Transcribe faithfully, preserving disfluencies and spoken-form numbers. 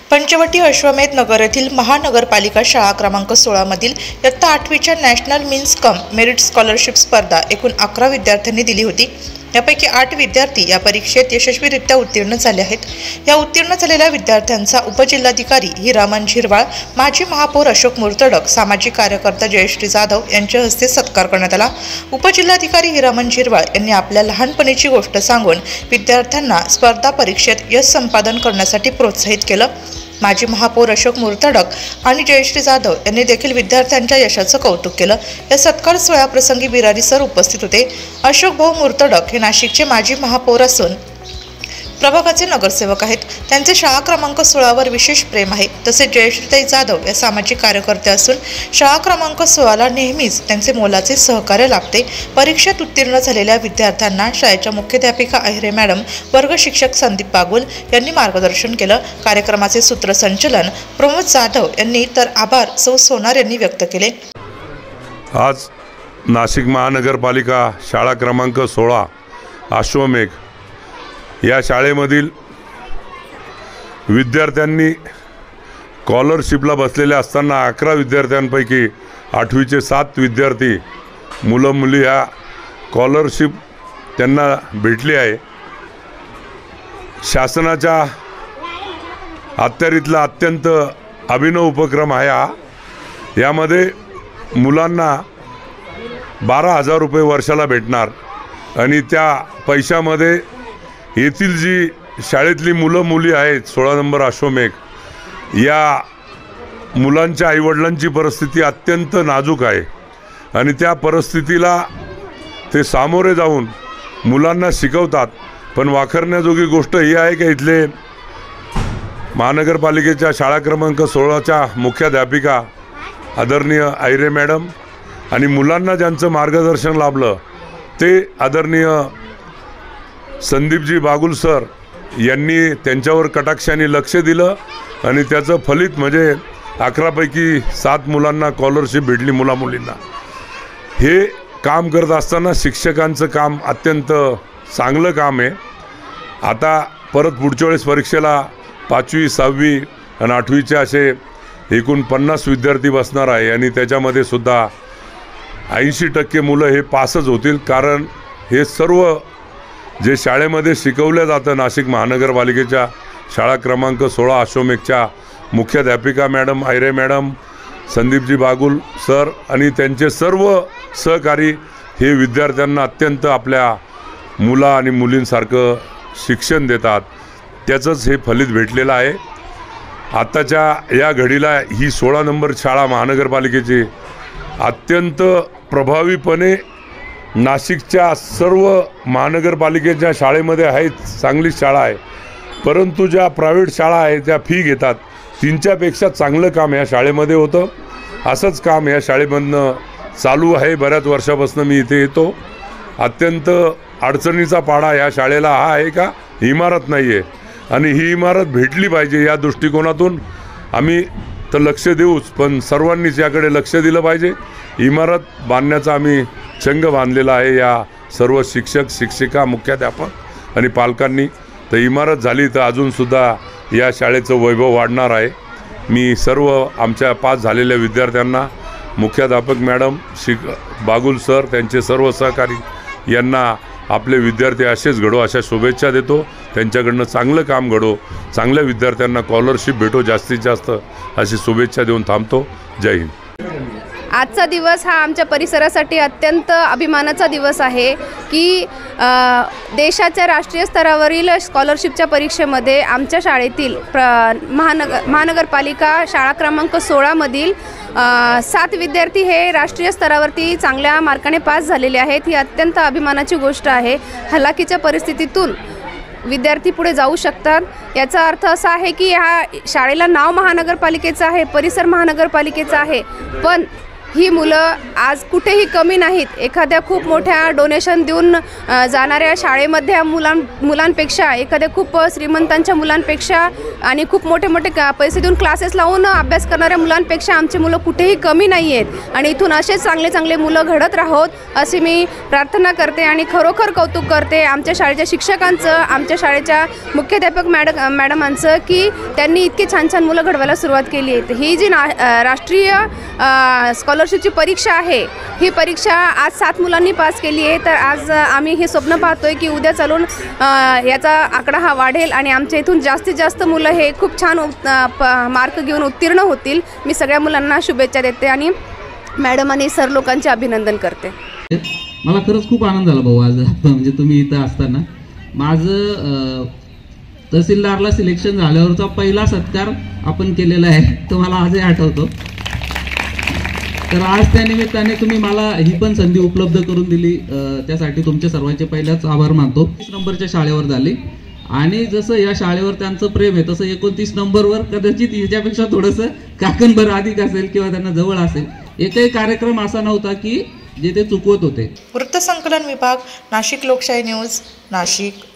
पंचवटी अश्वमेध नगर येथील महानगरपालिका शाळा क्रमांक सोळा मधील इयत्ता आठवीच्या national means cum merit scholarship स्पर्धा एकूण अकरा विद्यार्थ्यांनी दिली होती। यापैकी आठ विद्यार्थी या परीक्षेत यशस्वीरित्या उत्तीर्ण झाले आहेत। या उत्तीर्ण झालेल्या विद्यार्थ्यांचा उपजिल्हाधिकारी हिरामन झिरवाळ, माजी महापौर अशोक मुर्तडक, सामाजिक कार्यकर्ता जयश्री जाधव यांच्या हस्ते सत्कार करण्यात आला। उपजिल्हाधिकारी हिरामन झिरवाळ यांनी आपल्या लहानपणीची गोष्ट सांगून विद्यार्थ्यांना स्पर्धा परीक्षेत यश संपादन करण्यासाठी प्रोत्साहित केलं। माजी महापौर अशोक मुर्तडक आणि जयश्री जाधव यांनी देखील विद्यार्थ्यांच्या यशाचं कौतुक केलं। या सत्कार सोहळ्याप्रसंगी बिरारी सर उपस्थित होते। अशोक भाऊ मुर्तडक हे नाशिकचे माजी महापौर असून प्रभागाचे नगरसेवक आहेत। त्यांचे शाळा क्रमांक सोळा वर विशेष प्रेम आहे। तसेच जयश्रीताई जाधव या सामाजिक कार्यकर्ते असून शाळा क्रमांक सोळा ला नेहमीच त्यांचे मोलाचे सहकार्य लाभते। परीक्षेत उत्तीर्ण झालेल्या विद्यार्थ्यांना शाळेच्या मुख्याध्यापिका अहिरे मॅडम, वर्ग शिक्षक संदीप बागुल यांनी मार्गदर्शन केलं। कार्यक्रमाचे सूत्रसंचालन प्रमोद जाधव यांनी तर आभार सौ सोनार यांनी व्यक्त केले। आज नाशिक महानगरपालिका शाळा क्रमांक सोळा अश्वमेघ या शाळेमधील विद्यार्थ्यांनी स्कॉलरशिपला बसलेले असताना अकरा विद्यार्थ्यांपैकी आठवीचे सात विद्यार्थी मुलं मुली ह्या स्कॉलरशिप त्यांना भेटली आहे। शासनाच्या अखत्यारीतला अत्यंत अभिनव उपक्रम आहे हा। यामध्ये मुलांना बारा हजार रुपये वर्षाला भेटणार आणि त्या पैशामध्ये येथील जी शाळेतली मुलं मुली आहेत सोळा नंबर अश्वमेघ या मुलांच्या आईवडिलांची परिस्थिती अत्यंत नाजूक आहे आणि त्या परिस्थितीला ते सामोरे जाऊन मुलांना शिकवतात। पण वाखरण्याजोगी गोष्ट ही आहे की इथले महानगरपालिकेच्या शाळा क्रमांक सोळाच्या मुख्याध्यापिका आदरणीय अहिरे मॅडम आणि मुलांना ज्यांचं मार्गदर्शन लाभलं ते आदरणीय संदीपजी बागुल सर यांनी त्यांच्यावर कटाक्षाने लक्ष दिलं आणि त्याचं फलित म्हणजे अकरापैकी सात मुलांना स्कॉलरशिप भेटली मुला मुलींना। हे काम करत असताना शिक्षकांचं काम अत्यंत चांगलं काम आहे। आता परत पुढच्या वेळेस परीक्षेला पाचवी सहावी आणि आठवीचे असे एकूण पन्नास विद्यार्थी बसणार आहे आणि त्याच्यामध्ये सुद्धा ऐंशी टक्के मुलं हे पासच होतील। कारण हे सर्व जे शाळेमध्ये शिकवलं जातं नाशिक महानगरपालिकेच्या शाळा क्रमांक सोळा अश्वमेघच्या मुख्याध्यापिका madam Ahire madam, Sandeepji Bagul sir आणि त्यांचे सर्व सहकारी हे विद्यार्थ्यांना अत्यंत आपल्या मुला आणि मुलींसारखं शिक्षण देतात। त्याचंच हे फलित भेटलेलं आहे। आत्ताच्या या घडीला ही सोळा नंबर शाळा महानगरपालिकेची अत्यंत प्रभावीपणे नाशिकच्या सर्व महानगरपालिकेच्या शाळेमध्ये आहेत, चांगली शाळा आहे। परंतु ज्या प्रायव्हेट शाळा आहेत त्या फी घेतात, तीनच्यापेक्षा चांगलं काम या शाळेमध्ये होतं। असंच काम या शाळेमधनं चालू आहे। बऱ्याच वर्षापासून मी इथे येतो। अत्यंत अडचणीचा पाडा या शाळेला हा आहे का इमारत नाही आहे आणि ही इमारत भेटली पाहिजे या दृष्टिकोनातून आम्ही तर लक्ष देऊच, पण सर्वांनीच याकडे लक्ष दिलं पाहिजे। इमारत बांधण्याचा आम्ही चंग बांधलेला आहे या सर्व शिक्षक शिक्षिका मुख्याध्यापक आणि पालकांनी। तर इमारत झाली तर अजूनसुद्धा या शाळेचं वैभव वाढणार आहे। मी सर्व आमच्या पास झालेल्या विद्यार्थ्यांना मुख्याध्यापक मॅडम शिक बागुल सर त्यांचे सर्व सहकारी यांना आपले विद्यार्थी असेच घडो अशा शुभेच्छा देतो। त्यांच्याकडनं चांगलं काम घडो, चांगल्या विद्यार्थ्यांना स्कॉलरशिप भेटो जास्तीत जास्त अशी शुभेच्छा देऊन थांबतो। जय हिंद। आजचा दिवस हा आमच्या परिसरासाठी अत्यंत अभिमानाचा दिवस आहे की देशाच्या राष्ट्रीय स्तरावरील स्कॉलरशिपच्या परीक्षेमध्ये आमच्या शाळेतील प्र महानगर महानगरपालिका शाळा क्रमांक सोळामधील सात विद्यार्थी हे राष्ट्रीय स्तरावरती चांगल्या मार्काने पास झालेले आहेत। ही अत्यंत अभिमानाची गोष्ट आहे। हलाखीच्या परिस्थितीतून विद्यार्थी पुढे जाऊ शकतात। याचा अर्थ असा आहे की ह्या शाळेला नाव महानगरपालिकेचं आहे, परिसर महानगरपालिकेचा आहे, पण ही मुलं आज कुठेही कमी नाहीत. एखाद्या खूप मोठ्या डोनेशन देऊन अ, जाणाऱ्या शाळेमध्ये मुलां मुलांपेक्षा एखाद्या खूप श्रीमंतांच्या मुलांपेक्षा आणि खूप मोठे मोठे का पैसे देऊन क्लासेस लावून अभ्यास करणाऱ्या मुलांपेक्षा आमची मुलं कुठेही कमी नाही आहेत आणि इथून असेच चांगले चांगले मुलं घडत राहोत अशी मी प्रार्थना करते आणि खरोखर कौतुक करते आमच्या शाळेच्या शिक्षकांचं, आमच्या शाळेच्या मुख्याध्यापक मॅड मॅडमांचं की त्यांनी इतकी छान छान मुलं घडवायला सुरुवात केली आहे. ही जी ना राष्ट्रीय स्कॉलरशिपची परीक्षा आहे, ही परीक्षा आज सात मुलांनी पास केली आहे. तर आज आम्ही हे स्वप्न पाहतोय की उद्या चालून याचा आकडा हा वाढेल आणि आमच्या इथून जास्तीत जास्त मुलं हे खूप छान मार्क घेऊन उत्तीर्ण होतील. मी सगळ्या मुलांना शुभेच्छा देते आणि मॅडम आणि सर लोकांचे अभिनंदन करते. मला खरंच खूप आनंद झाला भाऊ आज म्हणजे तुम्ही इथं असताना. माझं तहसीलदारला सिलेक्शन झाल्यावरचा पहिला सत्कार आपण केलेला आहे, तो मला आजही आठवतो. तर आज त्या निमित्ताने तुम्ही मला ही पण संधी उपलब्ध करून दिली, त्यासाठी तुमच्या सर्वांचे पहिल्याच आभार मानतो. तीस नंबरच्या शाळेवर झाली आणि जसं या शाळेवर त्यांचं प्रेम आहे तसं एकोणतीस नंबरवर कदाचित याच्यापेक्षा थोडंसं काकणभर अधिक असेल किंवा त्यांना जवळ असेल. एकही कार्यक्रम असा नव्हता की जे ते चुकवत होते. वृत्तसंकलन विभाग, नाशिक लोकशाही न्यूज, नाशिक.